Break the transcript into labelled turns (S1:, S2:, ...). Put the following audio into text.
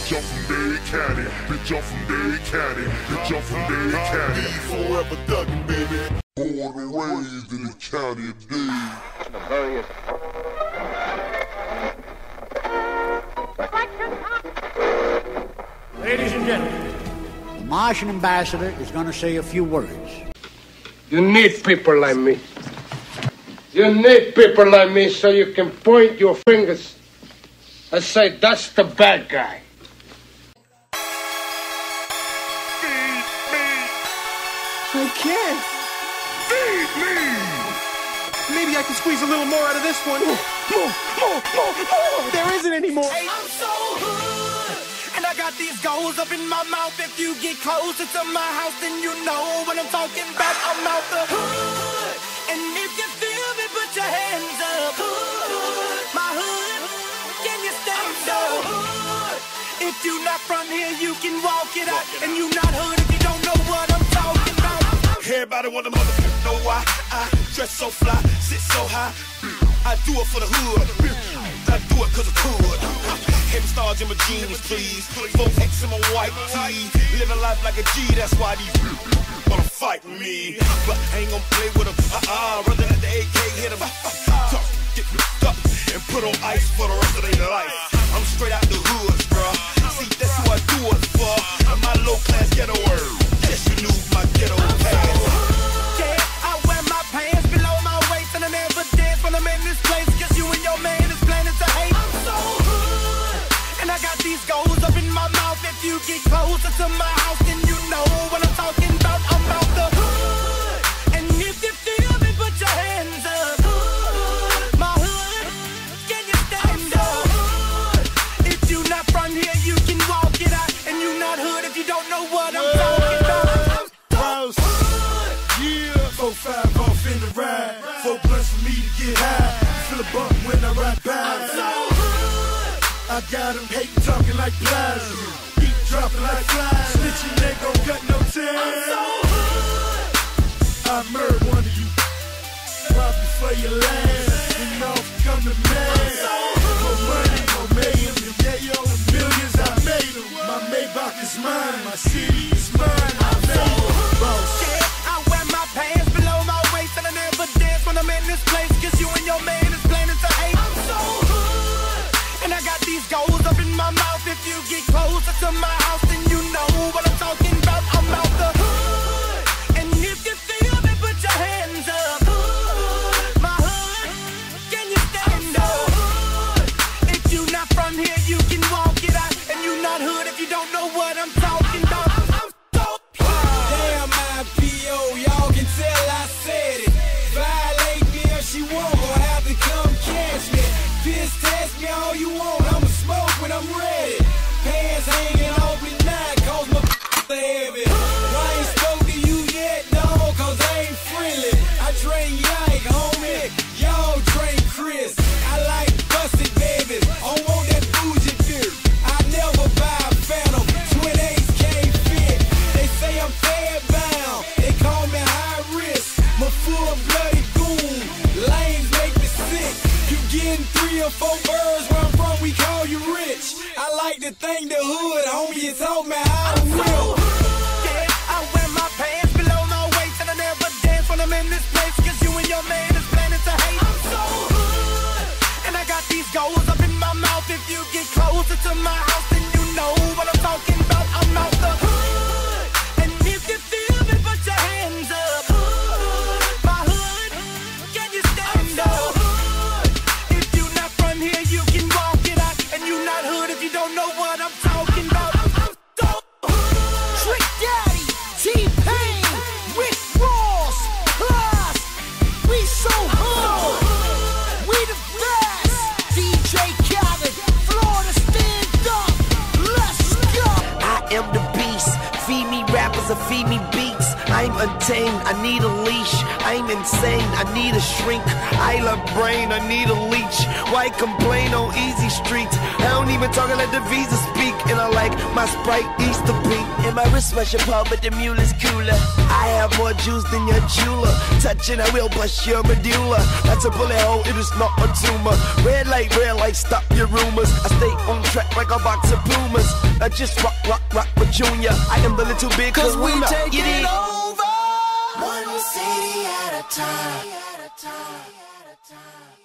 S1: Bitch, I'm from Dade County. Bitch, I'm from Dade County. Bitch, I'm from Dade County. Forever thuggin', baby. Born and raised in the county of Dade.
S2: Ladies and gentlemen, the Martian ambassador is going to say a few words.
S3: You need people like me. You need people like me so you can point your fingers and say, that's the bad guy.
S1: Feed me.
S4: I can't.
S1: Feed me.
S4: Maybe I can squeeze a little more out of this one. More. There isn't any more.
S5: Hey, I'm so hood, and I got these goals up in my mouth. If you get closer to my house, then you know what I'm talking about. I'm out the hood, and if you feel me, put your hands up. Hood, my hood, can you stand up? Hood, if you not from here, you can walk it out, and you not hood if you don't know what I'm talking about.
S6: Everybody want to motherfucker know why I dress so fly, sit so high. I do it for the hood. I do it cause I could. Heavy stars in my jeans, please. 4X in my white tee. Living life like a G, that's why these wanna fight me. But I ain't gonna play with them. Rather than the AK hit them. Get up and put on ice for the rest of their life. I'm straight out the hood, bruh. See, that's who I do it for. And my low class ghetto word. Yes, you knew my ghetto past.
S5: I'm in this place, cause you and your man is planning to hate. I'm so hood, and I got these goals up in my mouth. If you get closer to my house, then you know what I'm talking about. I'm out the hood, and if you feel me, put your hands up. Hood, my hood, can you stand up? Hood, if you not from here, you can walk it out, and you not hood if you don't know what I'm talking about.
S6: House, yeah, 4-5 off in the ride. 4 blunts for me to get high. Feel a bump when I ride by.
S5: I'm so hood.
S6: I got them hating, talking like flies. Beat dropping like flies. Snitching ain't gon' cut no time.
S5: I'm so hood.
S6: I murdered one of you. Probably for your last. And off come the man.
S5: I'm so hood.
S6: More money, more millions. Yeah, yo, millions I made them. My Maybach is mine. My city is mine. I made them. Boss.
S5: I wear my pants below my waist, and I never dance when I'm in this place, cause you and your man is planning to hate. I'm so hood, and I got these goals up in my mouth. If you get closer to my house, then you know what I'm talking about. I'm out the hood, and if you feel me, put your hands up. Hood, my hood, can you stand up? Hood, if you not from here, you can walk it out, and you not hood if you don't know what I'm talking about. I'm so
S7: damn, my P.O., y'all can tell I said it. Violate me if she won't, gon' have to come catch me. Piss test me all you want, I'ma smoke when I'm ready. Pants hanging open now, cause my heavy. I ain't spoke to you yet, dawg, cause I ain't friendly. I drink Yike, homie, y'all drink Chris. I like busted babies, I don't want that bougie beer. I never buy a Phantom, Twin 8s can't fit. They say I'm fad bound, they call me high risk. My full-blooded goon, lanes make me sick. You getting 3 or 4 birds where I'm from, we call you rich. I like to thank the hood, homie, you taught me how to whip.
S5: Yeah, I wear my pants below my waist, and I never dance when I'm in this place, cause you and your man is planning to hate. I'm so hood, and I got these goals up in my mouth. If you get closer to my house, then you know what I'm talking about. I'm out the hood, and if you feel me, put your hands up. Hood, my hood, can you stand up? Hood, if you not from here, you can walk it out, and you not hood if you don't know what I'm talking about. I'm so hood.
S7: Trick Daddy, T-Pain, Rick Ross, plus, we so hood, we the best. DJ Khaled, Florida, stand up, let's go.
S8: I am the beast, feed me rappers or feed me beats. I'm untamed, I need a leash. I'm insane, I need a shrink. I love brain, I need a leech. Why complain on easy streets? I don't even talk, I let the visa speak. And I like my Sprite Easter pink. And my wristwatch your pub, but the mule is cooler. I have more juice than your jeweler. Touching, I will bust your medulla. That's a bullet hole, it is not a tumor. Red light, stop your rumors. I stay on track like a box of Pumas. I just rock with Junior. I am the little big
S5: Cause we
S8: kahuna.
S5: take
S8: Get
S5: it
S8: it
S5: over. One city at a time.